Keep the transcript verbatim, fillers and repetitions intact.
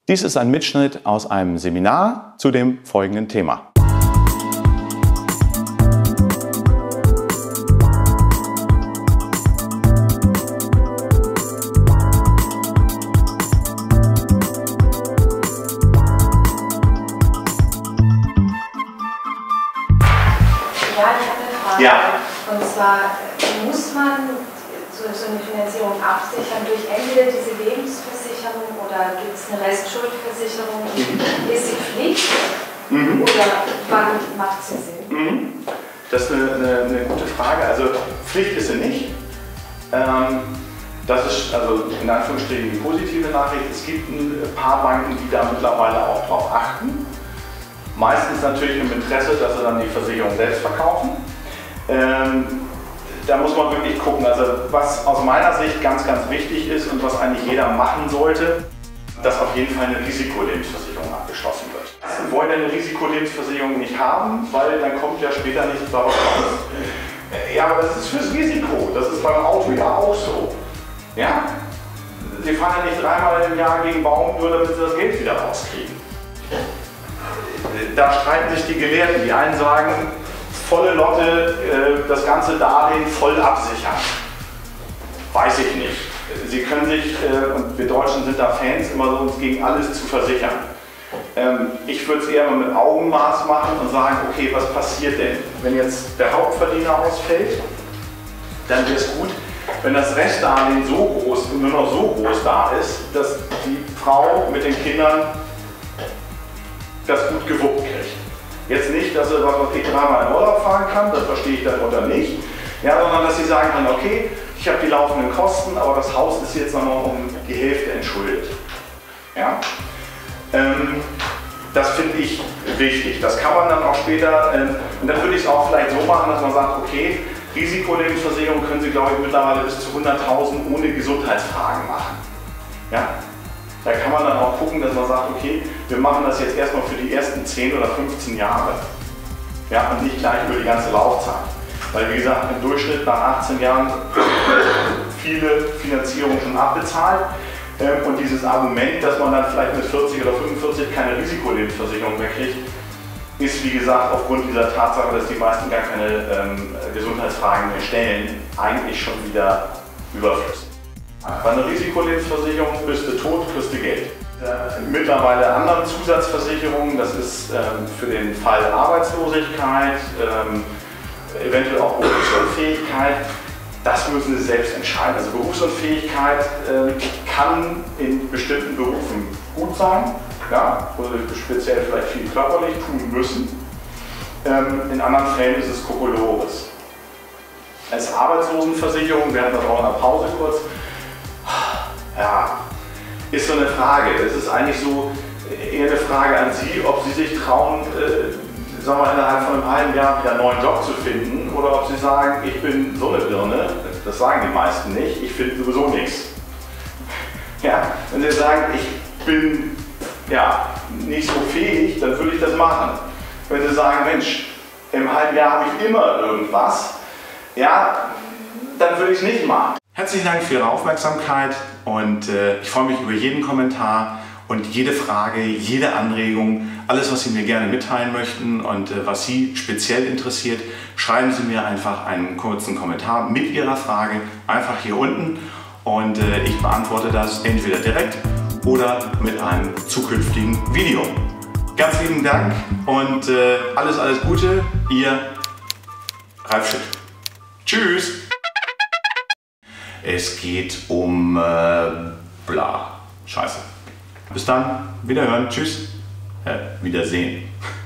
Dies ist ein Mitschnitt aus einem Seminar zu dem folgenden Thema. Ja, ich habe eine Frage. Ja. Und zwar, muss man so, so eine Finanzierung absichern durch entweder diese Lebensversicherung oder gibt es eine Restschuldversicherung? Mhm. Ist sie Pflicht mhm. oder wann macht sie Sinn? Mhm. Das ist eine, eine, eine gute Frage. Also Pflicht ist sie nicht. Ähm, das ist also in Anführungsstrichen die positive Nachricht. Es gibt ein paar Banken, die da mittlerweile auch drauf achten. Meistens natürlich im Interesse, dass sie dann die Versicherung selbst verkaufen. Ähm, da muss man wirklich gucken, also was aus meiner Sicht ganz, ganz wichtig ist und was eigentlich jeder machen sollte, dass auf jeden Fall eine Risikolebensversicherung abgeschlossen wird. Wir wollen eine Risikolebensversicherung nicht haben, weil dann kommt ja später nichts daraus raus. Ja, aber das ist fürs Risiko, das ist beim Auto ja auch so. Ja? Sie fahren ja nicht dreimal im Jahr gegen Baum, nur damit sie das Geld wieder rauskriegen. Da streiten sich die Gelehrten. Die einen sagen, volle Lotte, äh, das ganze Darlehen voll absichern. Weiß ich nicht. Sie können sich, äh, und wir Deutschen sind da Fans, immer so uns gegen alles zu versichern. Ähm, ich würde es eher mal mit Augenmaß machen und sagen, okay, was passiert denn? Wenn jetzt der Hauptverdiener ausfällt, dann wäre es gut, wenn das Restdarlehen so groß, nur noch so groß da ist, dass die Frau mit den Kindern das gut gewuppt kriegt. Jetzt nicht, dass er was ich dreimal in Urlaub fahren kann, das verstehe ich darunter nicht, ja, sondern dass sie sagen kann, okay, ich habe die laufenden Kosten, aber das Haus ist jetzt noch um die Hälfte entschuldet. Ja? Ähm, das finde ich wichtig. Das kann man dann auch später, ähm, und dann würde ich es auch vielleicht so machen, dass man sagt, okay, Risikolebensversicherung können Sie, glaube ich, mittlerweile bis zu hunderttausend ohne Gesundheitsfragen machen. Ja? Da kann man dann auch gucken, dass man sagt, okay, wir machen das jetzt erstmal für die ersten zehn oder fünfzehn Jahre. Ja, und nicht gleich über die ganze Laufzeit. Weil, wie gesagt, im Durchschnitt nach achtzehn Jahren viele Finanzierungen schon abbezahlt. Und dieses Argument, dass man dann vielleicht mit vierzig oder fünfundvierzig keine Risikolebensversicherung mehr kriegt, ist, wie gesagt, aufgrund dieser Tatsache, dass die meisten gar keine ähm, Gesundheitsfragen mehr stellen, eigentlich schon wieder überflüssig. Bei einer Risikolebensversicherung bist du tot, kriegst du Geld. Äh, mittlerweile anderen Zusatzversicherungen, das ist ähm, für den Fall Arbeitslosigkeit, ähm, eventuell auch Berufsunfähigkeit, das müssen Sie selbst entscheiden. Also Berufsunfähigkeit äh, kann in bestimmten Berufen gut sein, ja, wo Sie speziell vielleicht viel körperlich tun müssen. Ähm, in anderen Fällen ist es Kokolores. Als Arbeitslosenversicherung, wir hatten das auch in der Pause kurz, ja, ist so eine Frage. Es ist eigentlich so eher eine Frage an Sie, ob Sie sich trauen, äh, sagen wir, innerhalb von einem halben Jahr wieder einen neuen Job zu finden oder ob Sie sagen, ich bin so eine Birne, das sagen die meisten nicht, ich finde sowieso nichts. Ja, wenn Sie sagen, ich bin ja, nicht so fähig, dann würde ich das machen. Wenn Sie sagen, Mensch, im halben Jahr habe ich immer irgendwas, ja, dann würde ich es nicht machen. Herzlichen Dank für Ihre Aufmerksamkeit und äh, ich freue mich über jeden Kommentar und jede Frage, jede Anregung, alles, was Sie mir gerne mitteilen möchten und äh, was Sie speziell interessiert, schreiben Sie mir einfach einen kurzen Kommentar mit Ihrer Frage einfach hier unten und äh, ich beantworte das entweder direkt oder mit einem zukünftigen Video. Ganz lieben Dank und äh, alles, alles Gute, Ihr Ralf Schütt. Tschüss! Es geht um äh, bla. Scheiße. Bis dann. Wiederhören. Tschüss. Äh, Wiedersehen.